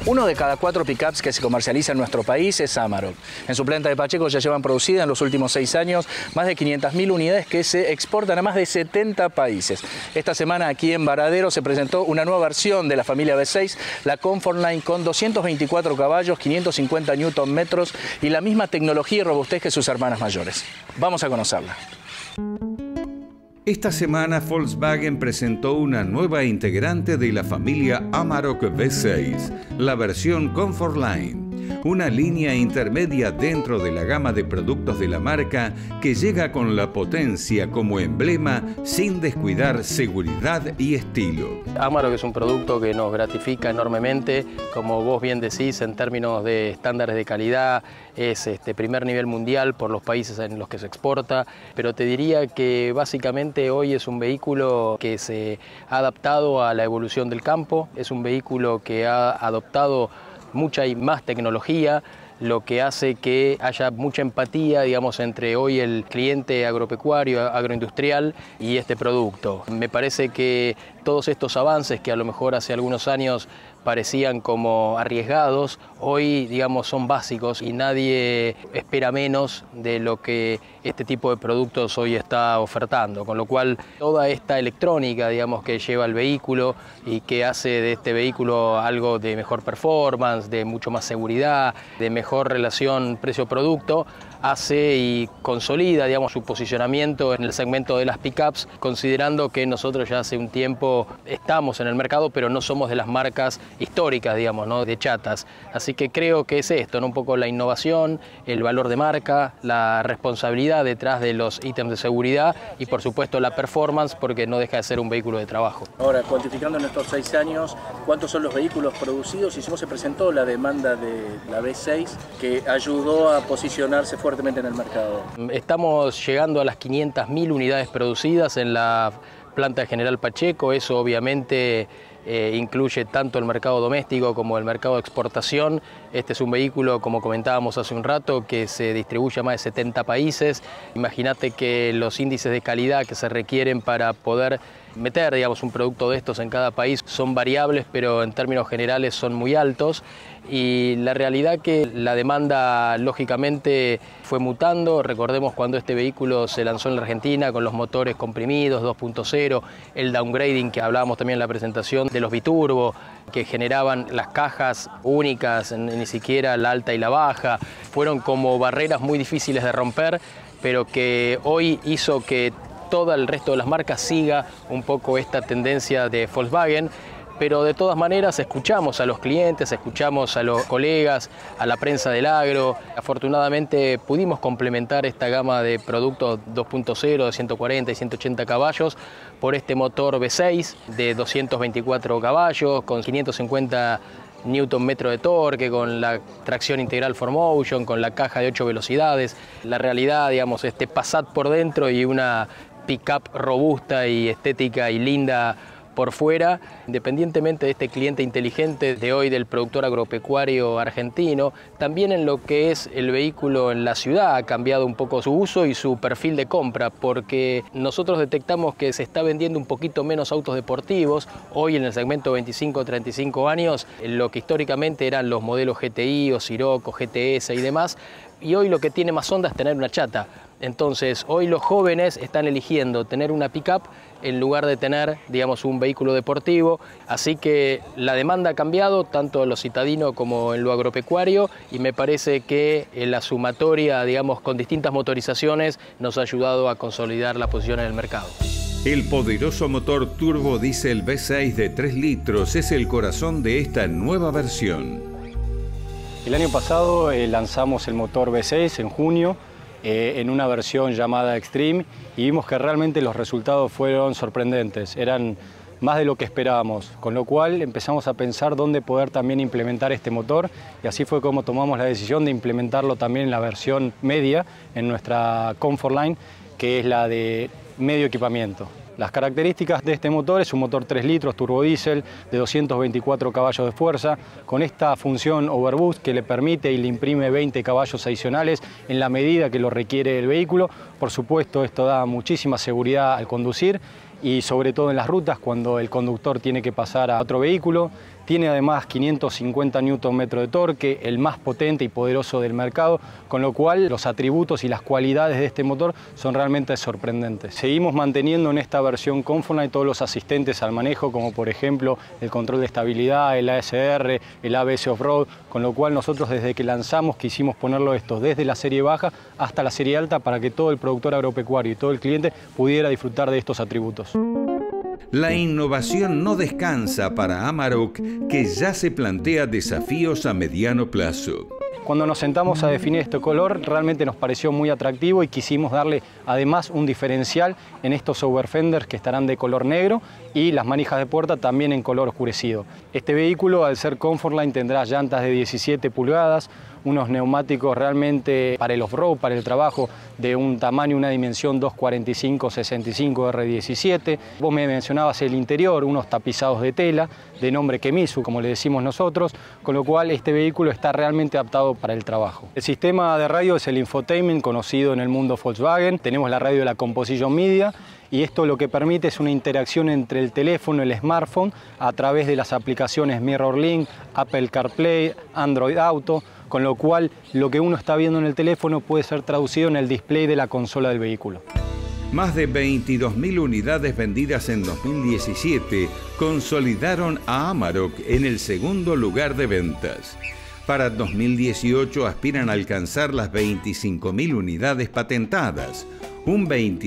Uno de cada 4 pickups que se comercializa en nuestro país es Amarok. En su planta de Pacheco ya llevan producidas en los últimos 6 años más de 500.000 unidades que se exportan a más de 70 países. Esta semana aquí en Varadero se presentó una nueva versión de la familia V6, la Comfortline, con 224 caballos, 550 Nm y la misma tecnología y robustez que sus hermanas mayores. Vamos a conocerla. Esta semana Volkswagen presentó una nueva integrante de la familia Amarok V6, la versión Comfortline, una línea intermedia dentro de la gama de productos de la marca que llega con la potencia como emblema sin descuidar seguridad y estilo. Amarok es un producto que nos gratifica enormemente, como vos bien decís, en términos de estándares de calidad, es primer nivel mundial por los países en los que se exporta, pero te diría que básicamente hoy es un vehículo que se ha adaptado a la evolución del campo, es un vehículo que ha adoptado mucha y más tecnología, lo que hace que haya mucha empatía, digamos, entre hoy el cliente agropecuario, agroindustrial y este producto. Me parece que todos estos avances que a lo mejor hace algunos años parecían como arriesgados, hoy, digamos, son básicos y nadie espera menos de lo que este tipo de productos hoy está ofertando, con lo cual toda esta electrónica, digamos, que lleva el vehículo y que hace de este vehículo algo de mejor performance, de mucho más seguridad, de mejor relación precio-producto, hace y consolida, digamos, su posicionamiento en el segmento de las pickups, considerando que nosotros ya hace un tiempo estamos en el mercado, pero no somos de las marcas históricas, digamos, ¿no?, de chatas. Así que creo que es esto, ¿no?, un poco la innovación, el valor de marca, la responsabilidad detrás de los ítems de seguridad y, por supuesto, la performance, porque no deja de ser un vehículo de trabajo. Ahora, cuantificando en estos 6 años, ¿cuántos son los vehículos producidos y cómo se presentó la demanda de la V6 que ayudó a posicionarse fuertemente en el mercado? Estamos llegando a las 500.000 unidades producidas en la planta de General Pacheco. Eso obviamente incluye tanto el mercado doméstico como el mercado de exportación. Este es un vehículo, como comentábamos hace un rato, que se distribuye a más de 70 países. Imagínate que los índices de calidad que se requieren para poder meter, digamos, un producto de estos en cada país son variables, pero en términos generales son muy altos. Y la realidad que la demanda lógicamente fue mutando. Recordemos cuando este vehículo se lanzó en la Argentina con los motores comprimidos 2.0, el downgrading que hablábamos también en la presentación de los biturbo, que generaban las cajas únicas, ni siquiera la alta y la baja, fueron como barreras muy difíciles de romper, pero que hoy hizo que todo el resto de las marcas siga un poco esta tendencia de Volkswagen. Pero de todas maneras escuchamos a los clientes, escuchamos a los colegas, a la prensa del agro. Afortunadamente pudimos complementar esta gama de productos 2.0 de 140 y 180 caballos por este motor V6 de 224 caballos con 550 Nm de torque, con la tracción integral 4Motion, con la caja de 8 velocidades. La realidad, digamos, este Passat por dentro y una pickup robusta y estética y linda por fuera, independientemente de este cliente inteligente de hoy del productor agropecuario argentino, también en lo que es el vehículo en la ciudad ha cambiado un poco su uso y su perfil de compra, porque nosotros detectamos que se está vendiendo un poquito menos autos deportivos. Hoy en el segmento 25-35 años, lo que históricamente eran los modelos GTI o Scirocco, GTS y demás, y hoy lo que tiene más onda es tener una chata. Entonces, hoy los jóvenes están eligiendo tener una pick-up en lugar de tener, digamos, un vehículo deportivo. Así que la demanda ha cambiado, tanto en lo citadino como en lo agropecuario, y me parece que la sumatoria, digamos, con distintas motorizaciones nos ha ayudado a consolidar la posición en el mercado. El poderoso motor turbo diésel V6 de 3 litros es el corazón de esta nueva versión. El año pasado lanzamos el motor V6 en junio, en una versión llamada Extreme, y vimos que realmente los resultados fueron sorprendentes, eran más de lo que esperábamos, con lo cual empezamos a pensar dónde poder también implementar este motor, y así fue como tomamos la decisión de implementarlo también en la versión media, en nuestra Comfortline, que es la de medio equipamiento. Las características de este motor es un motor 3 litros turbodiesel de 224 caballos de fuerza, con esta función Overboost que le permite y le imprime 20 caballos adicionales en la medida que lo requiere el vehículo. Por supuesto, esto da muchísima seguridad al conducir y sobre todo en las rutas cuando el conductor tiene que pasar a otro vehículo. Tiene además 550 Nm de torque, el más potente y poderoso del mercado, con lo cual los atributos y las cualidades de este motor son realmente sorprendentes. Seguimos manteniendo en esta versión Comfortline todos los asistentes al manejo, como por ejemplo el control de estabilidad, el ASR, el ABS Off-Road, con lo cual nosotros desde que lanzamos quisimos ponerlo esto desde la serie baja hasta la serie alta para que todo el productor agropecuario y todo el cliente pudiera disfrutar de estos atributos. La innovación no descansa para Amarok, que ya se plantea desafíos a mediano plazo. Cuando nos sentamos a definir este color, realmente nos pareció muy atractivo y quisimos darle además un diferencial en estos overfenders que estarán de color negro y las manijas de puerta también en color oscurecido. Este vehículo, al ser Comfortline, tendrá llantas de 17 pulgadas, unos neumáticos realmente para el off-road, para el trabajo, de un tamaño, una dimensión 245/65 R17. Vos me mencionabas el interior, unos tapizados de tela, de nombre Kemisu, como le decimos nosotros, con lo cual este vehículo está realmente adaptado para el trabajo. El sistema de radio es el infotainment conocido en el mundo Volkswagen. Tenemos la radio de la Composition Media, y esto lo que permite es una interacción entre el teléfono y el smartphone a través de las aplicaciones MirrorLink, Apple CarPlay, Android Auto, con lo cual lo que uno está viendo en el teléfono puede ser traducido en el display de la consola del vehículo. Más de 22.000 unidades vendidas en 2017 consolidaron a Amarok en el segundo lugar de ventas. Para 2018 aspiran a alcanzar las 25.000 unidades patentadas, un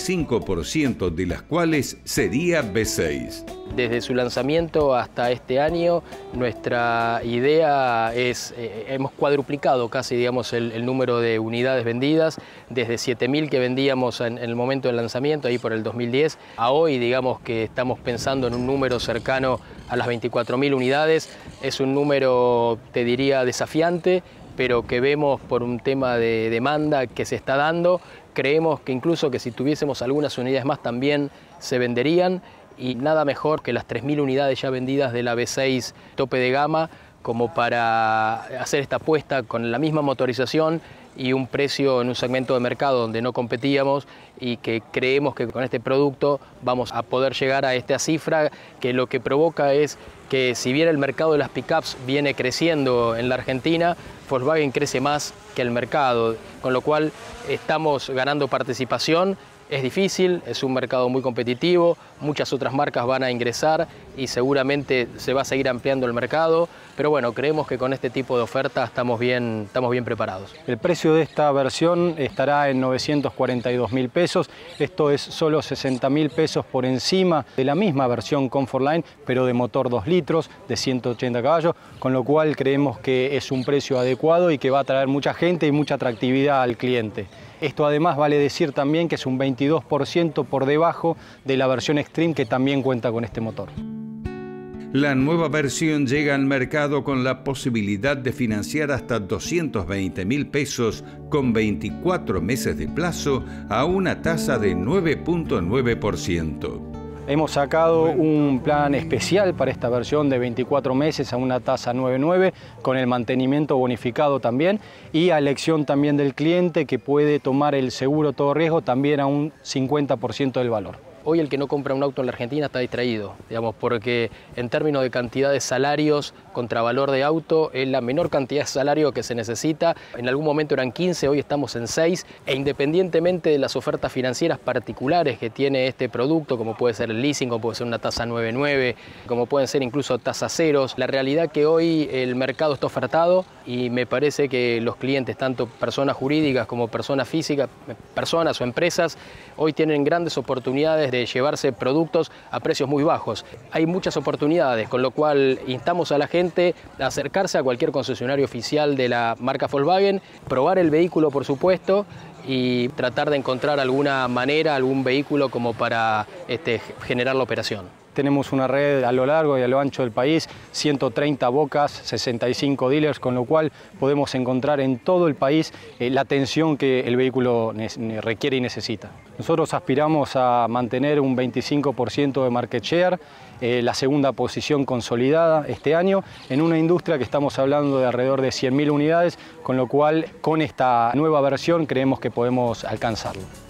25% de las cuales sería V6. Desde su lanzamiento hasta este año, nuestra idea es, hemos cuadruplicado casi, digamos, el número de unidades vendidas, desde 7.000 que vendíamos en el momento del lanzamiento, ahí por el 2010, a hoy, digamos que estamos pensando en un número cercano a las 24.000 unidades. Es un número, te diría, desafiante, pero que vemos por un tema de demanda que se está dando. Creemos que incluso que si tuviésemos algunas unidades más también se venderían, y nada mejor que las 3.000 unidades ya vendidas de la V6 tope de gama como para hacer esta apuesta con la misma motorización y un precio en un segmento de mercado donde no competíamos, y que creemos que con este producto vamos a poder llegar a esta cifra, que lo que provoca es que si bien el mercado de las pickups viene creciendo en la Argentina, Volkswagen crece más que el mercado, con lo cual estamos ganando participación. Es difícil, es un mercado muy competitivo, muchas otras marcas van a ingresar y seguramente se va a seguir ampliando el mercado, pero bueno, creemos que con este tipo de oferta estamos bien preparados. El precio de esta versión estará en 942.000 pesos, esto es solo 60.000 pesos por encima de la misma versión Comfortline, pero de motor 2 litros, de 180 caballos, con lo cual creemos que es un precio adecuado y que va a traer mucha gente y mucha atractividad al cliente. Esto además vale decir también que es un 22% por debajo de la versión Extreme, que también cuenta con este motor. La nueva versión llega al mercado con la posibilidad de financiar hasta 220.000 pesos con 24 meses de plazo a una tasa de 9.9%. Hemos sacado un plan especial para esta versión de 24 meses a una tasa 9.9, con el mantenimiento bonificado también, y a elección también del cliente, que puede tomar el seguro todo riesgo también a un 50% del valor. Hoy el que no compra un auto en la Argentina está distraído, digamos, porque en términos de cantidad de salarios contra valor de auto es la menor cantidad de salario que se necesita. En algún momento eran 15, hoy estamos en 6, e independientemente de las ofertas financieras particulares que tiene este producto, como puede ser el leasing, como puede ser una tasa 9.9, como pueden ser incluso tasas ceros, la realidad que hoy el mercado está ofertado, y me parece que los clientes, tanto personas jurídicas como personas físicas, personas o empresas, hoy tienen grandes oportunidades de llevarse productos a precios muy bajos. Hay muchas oportunidades, con lo cual instamos a la gente a acercarse a cualquier concesionario oficial de la marca Volkswagen, probar el vehículo por supuesto, y tratar de encontrar alguna manera, algún vehículo como para generar la operación. Tenemos una red a lo largo y a lo ancho del país, 130 bocas, 65 dealers, con lo cual podemos encontrar en todo el país la atención que el vehículo requiere y necesita. Nosotros aspiramos a mantener un 25% de market share, la segunda posición consolidada este año, en una industria que estamos hablando de alrededor de 100.000 unidades, con lo cual con esta nueva versión creemos que podemos alcanzarlo.